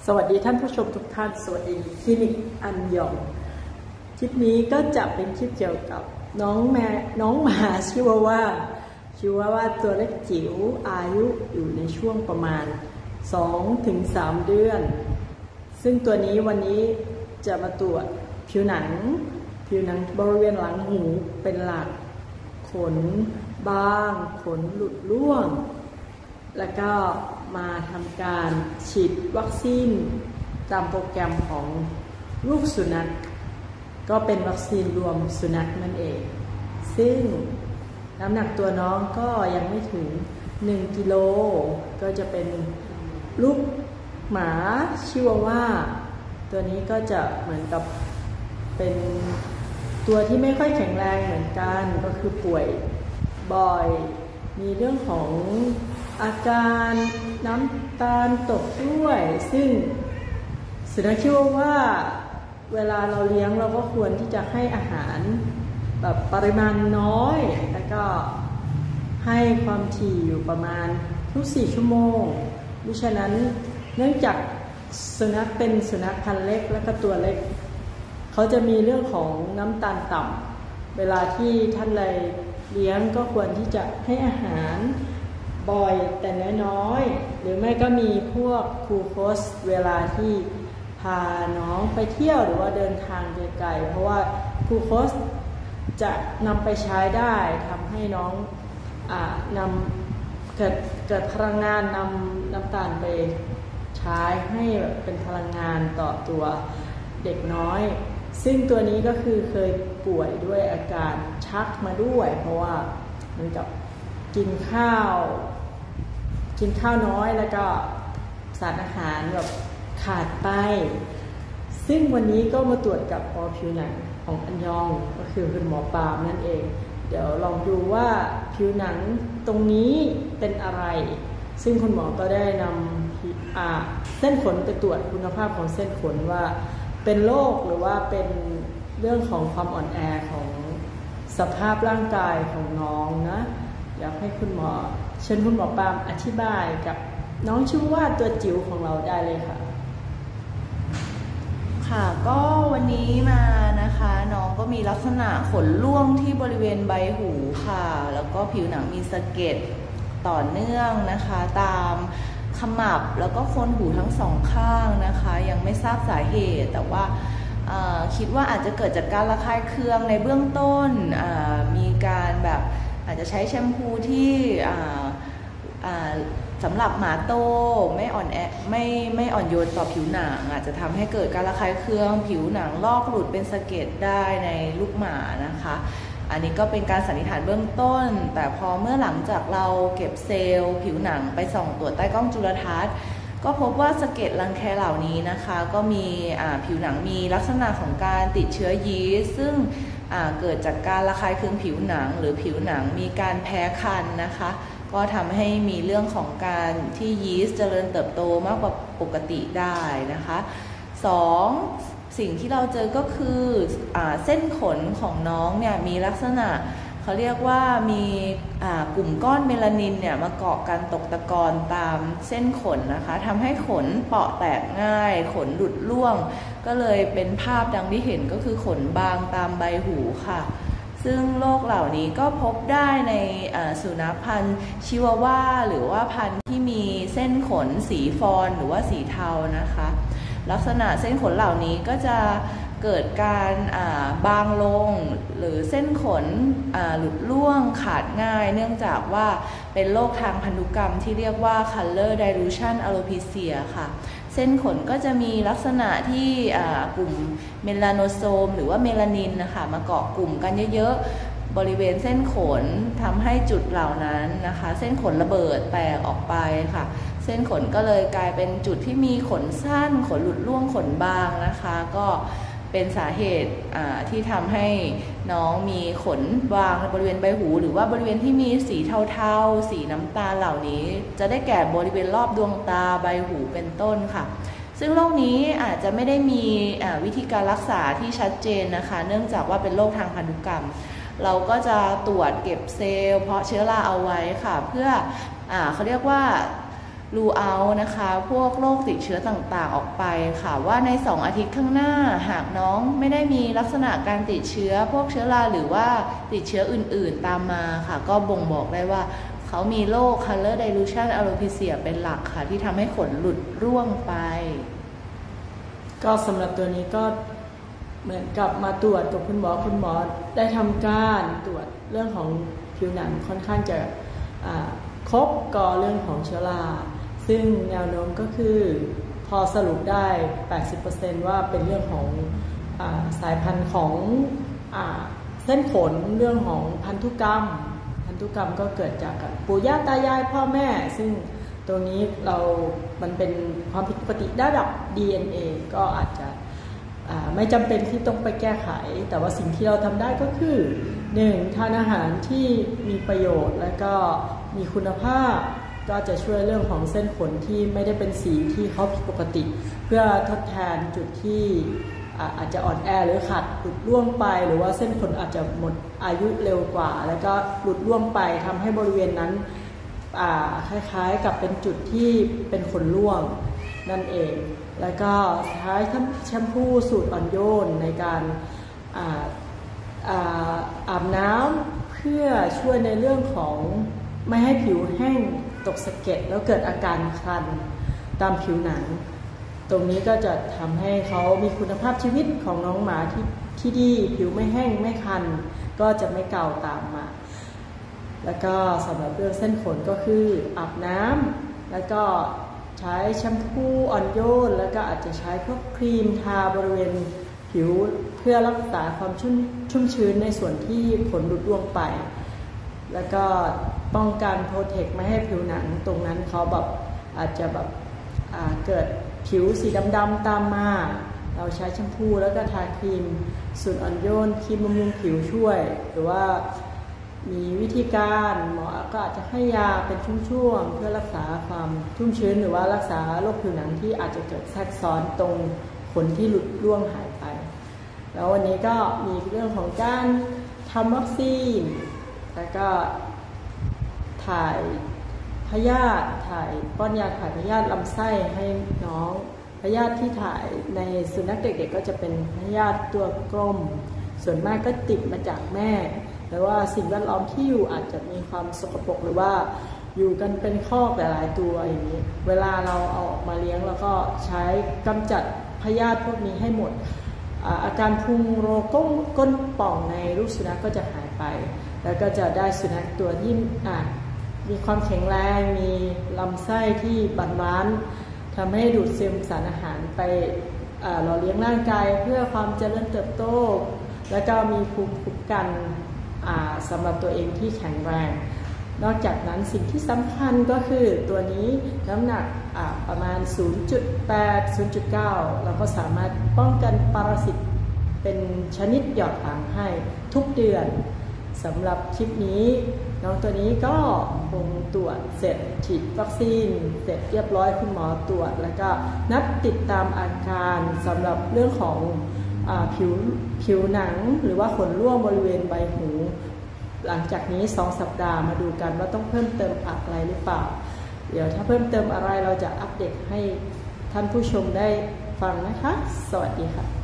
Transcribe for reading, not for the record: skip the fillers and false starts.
สวัสดีท่านผู้ชมทุกท่านสวัสดีคลินิกอันยองคลิปนี้ก็จะเป็นคลิปเกี่ยวกับน้องหมาชิวาว่าตัวเล็กจิ๋วอายุอยู่ในช่วงประมาณ 2-3 เดือนซึ่งตัวนี้วันนี้จะมาตรวจผิวหนังบริเวณหลังหูเป็นหลักขนบางขนหลุดร่วงแล้วก็มาทำการฉีดวัคซีนตามโปรแกรมของลูกสุนัขก็เป็นวัคซีนรวมสุนัขนั่นเองซึ่งน้ำหนักตัวน้องก็ยังไม่ถึง1 กิโลก็จะเป็นลูกหมาชิวาว่าตัวนี้ก็จะเหมือนกับเป็นตัวที่ไม่ค่อยแข็งแรงเหมือนกันก็คือป่วยบ่อยมีเรื่องของอาการน้ำตาลตกด้วยซึ่งสุนัขชิวาว่าเวลาเราเลี้ยงเราก็ควรที่จะให้อาหารแบบปริมาณน้อยแล้วก็ให้ความถี่อยู่ประมาณทุก4 ชั่วโมงมิฉะนั้นเนื่องจากสุนัขเป็นสุนัขพันธุ์เล็กและก็ตัวเล็กเขาจะมีเรื่องของน้ำตาลต่ำเวลาที่ท่านเลยเลี้ยงก็ควรที่จะให้อาหารบ่อยแต่น้อยๆหรือไม่ก็มีพวกกลูโคสเวลาที่พาน้องไปเที่ยวหรือว่าเดินทางไกลๆเพราะว่ากลูโคสจะนำไปใช้ได้ทำให้น้องนำเกิดพลังงานนำน้ำตาลไปใช้ให้เป็นพลังงานต่อตัวเด็กน้อยซึ่งตัวนี้ก็คือเคยป่วยด้วยอาการชักมาด้วยเพราะว่าเหมือนกับกินข้าวน้อยแล้วก็สารอาหารแบบขาดไปซึ่งวันนี้ก็มาตรวจกับหมอผิวหนังของอันยองก็คือคุณหมอปาล์มนั่นเองเดี๋ยวลองดูว่าผิวหนังตรงนี้เป็นอะไรซึ่งคุณหมอก็ได้นำเส้นขนไปตรวจคุณภาพของเส้นขนว่าเป็นโรคหรือว่าเป็นเรื่องของความอ่อนแอของสภาพร่างกายของน้องนะอยากให้คุณหมอเชิญคุณหมอปาล์มอธิบายกับน้องชิวาว่าตัวจิ๋วของเราได้เลยค่ะค่ะก็วันนี้มานะคะน้องก็มีลักษณะขนร่วงที่บริเวณใบหูค่ะแล้วก็ผิวหนังมีสะเก็ดต่อเนื่องนะคะตามขมับแล้วก็โคนหูทั้งสองข้างนะคะยังไม่ทราบสาเหตุแต่ว่าคิดว่าอาจจะเกิดจากการระคายเคืองในเบื้องต้นมีการแบบอาจจะใช้แชมพูที่สำหรับหมาโตไม่อ่อนโยนต่อผิวหนังอาจจะทำให้เกิดการระคายเคืองผิวหนังลอกหลุดเป็นสะเก็ดได้ในลูกหมานะคะอันนี้ก็เป็นการสันนิษฐานเบื้องต้นแต่พอเมื่อหลังจากเราเก็บเซลล์ผิวหนังไปส่องตรวจใต้กล้องจุลทรรศน์ก็พบว่าสะเก็ดรังแคเหล่านี้นะคะก็มีผิวหนังมีลักษณะของการติดเชื้อยีสต์ซึ่งเกิดจากการระคายเคืองผิวหนังหรือผิวหนังมีการแพ้คันนะคะก็ทำให้มีเรื่องของการที่ยีสต์เจริญเติบโตมากกว่าปกติได้นะคะ2สิ่งที่เราเจอก็คือเส้นขนของน้องเนี่ยมีลักษณะเขาเรียกว่ามีกลุ่มก้อนเมลานินเนี่ยมาเกาะกันตกตะกอนตามเส้นขนนะคะทำให้ขนเปราะแตกง่ายขนหลุดร่วงก็เลยเป็นภาพดังที่เห็นก็คือขนบางตามใบหูค่ะซึ่งโรคเหล่านี้ก็พบได้ในสุนัขพันธุ์ชิวาว่าหรือว่าพันธุ์ที่มีเส้นขนสีฟอนหรือว่าสีเทานะคะลักษณะเส้นขนเหล่านี้ก็จะเกิดการบางลงหรือเส้นขนหลุดร่วงขาดง่ายเนื่องจากว่าเป็นโรคทางพันธุกรรมที่เรียกว่า color dilution alopecia ค่ะเส้นขนก็จะมีลักษณะที่กลุ่มเมลาโนโซมหรือว่าเมลานินนะคะมาเกาะกลุ่มกันเยอะๆบริเวณเส้นขนทำให้จุดเหล่านั้นนะคะเส้นขนระเบิดแตกออกไปค่ะเส้นขนก็เลยกลายเป็นจุดที่มีขนสั้นขนหลุดร่วงขนบางนะคะก็เป็นสาเหตุที่ทำให้น้องมีขนบางบริเวณใบหูหรือว่าบริเวณที่มีสีเทาๆสีน้ำตาลเหล่านี้จะได้แก่บริเวณรอบดวงตาใบหูเป็นต้นค่ะซึ่งโรคนี้อาจจะไม่ได้มีวิธีการรักษาที่ชัดเจนนะคะเนื่องจากว่าเป็นโรคทางพันธุกรรมเราก็จะตรวจเก็บเซลล์เพาะเชื้อราเอาไว้ค่ะเพื่อเขาเรียกว่ารูเอานะคะพวกโรคติดเชื้อต่างๆออกไปค่ะว่าใน2 อาทิตย์ข้างหน้าหากน้องไม่ได้มีลักษณะการติดเชื้อพวกเชื้อราหรือว่าติดเชื้ออื่นๆตามมาค่ะก็บ่งบอกได้ว่าเขามีโรค color dilution alopecia เป็นหลักค่ะที่ทำให้ขนหลุดร่วงไปก็สำหรับตัวนี้ก็เหมือนกับมาตรวจกับคุณหมอได้ทำการตรวจเรื่องของผิวหนังค่อนข้างจะครบก็เรื่องของเชื้อราซึ่งแนวโน้มก็คือพอสรุปได้ 80% ว่าเป็นเรื่องของสายพันธุ์ของเส้นขนเรื่องของพันธุกรรมก็เกิดจากปู่ย่าตายายพ่อแม่ซึ่งตรงนี้มันเป็นความผิดปกติระดับ DNA ก็อาจจะไม่จำเป็นที่ต้องไปแก้ไขแต่ว่าสิ่งที่เราทำได้ก็คือ 1. ทานอาหารที่มีประโยชน์และก็มีคุณภาพก็จะช่วยเรื่องของเส้นขนที่ไม่ได้เป็นสีที่เขาผิดปกติเพื่อทดแทนจุดที่อาจจะอ่อนแอหรือขาดหลุดร่วงไปหรือว่าเส้นขนอาจจะหมดอายุเร็วกว่าแล้วก็หลุดร่วงไปทำให้บริเวณนั้นคล้ายๆกับเป็นจุดที่เป็นขนร่วงนั่นเองแล้วก็ใช้แชมพูสูตรอ่อนโยนในการอาบน้ำเพื่อช่วยในเรื่องของไม่ให้ผิวแห้งตกสะเก็ดแล้วเกิดอาการคันตามผิวหนังตรงนี้ก็จะทำให้เขามีคุณภาพชีวิตของน้องหมาที่ดีผิวไม่แห้งไม่คันก็จะไม่เก่าตามมาแล้วก็สำหรับเรื่องเส้นขนก็คืออาบน้ำแล้วก็ใช้แชมพูอ่อนโยนแล้วก็อาจจะใช้พวกครีมทาบริเวณผิวเพื่อรักษาความชุ่มชื้นในส่วนที่ขนหลุดร่วงไปแล้วก็ป้องกันโปรเทคไม่ให้ผิวหนังตรงนั้นเขาแบบอาจจะแบบเกิดผิวสีดำๆตามมาเราใช้แชมพูแล้วก็ทาครีมสูตรอ่อนโยนครีมบำรุงผิวช่วยหรือว่ามีวิธีการหมอก็อาจจะให้ยาเป็นช่วงๆเพื่อรักษาความชุ่มชื้นหรือว่ารักษาโรคผิวหนังที่อาจจะเกิดแทรกซ้อนตรงขนที่หลุดร่วงหายไปแล้ววันนี้ก็มีเรื่องของการทำวัคซีนแล้วก็ถ่ายพยาธิป้อนยาถ่ายพยาธิลำไส้ให้น้องพยาธิที่ถ่ายในสุนัขเด็กๆก็จะเป็นพยาธิตัวกลมส่วนมากก็ติดมาจากแม่หรือว่าสิ่งแวดล้อมที่อยู่อาจจะมีความสกปรกหรือว่าอยู่กันเป็นคอกหลายๆตัวอย่างนี้เวลาเราเอาออกมาเลี้ยงแล้วก็ใช้กำจัดพยาธิพวกนี้ให้หมดอาการพุงโรก้นป่องในลูกสุนัขก็จะหายไปแล้วก็จะได้สุนัขตัวที่มีความแข็งแรงมีลำไส้ที่บานทำให้ดูดซึมสารอาหารไปหล่อเลี้ยงร่างกายเพื่อความเจริญเติบโตและก็มีภูมิคุ้มกันสำหรับตัวเองที่แข็งแรงนอกจากนั้นสิ่งที่สำคัญก็คือตัวนี้น้ำหนักประมาณ 0.8 0.9 เราก็สามารถป้องกันปรสิตเป็นชนิดหยอดหางให้ทุกเดือนสำหรับคลิปนี้น้องตัวนี้ก็คงตรวจเสร็จฉีดวัคซีนเสร็จเรียบร้อยคุณหมอตรวจแล้วก็นัดติดตามอาการสำหรับเรื่องของผิวหนังหรือว่าขนร่วงบริเวณใบหูหลังจากนี้2 สัปดาห์มาดูกันว่าต้องเพิ่มเติมอะไรหรือเปล่าเดี๋ยวถ้าเพิ่มเติมอะไรเราจะอัปเดตให้ท่านผู้ชมได้ฟังนะคะสวัสดีค่ะ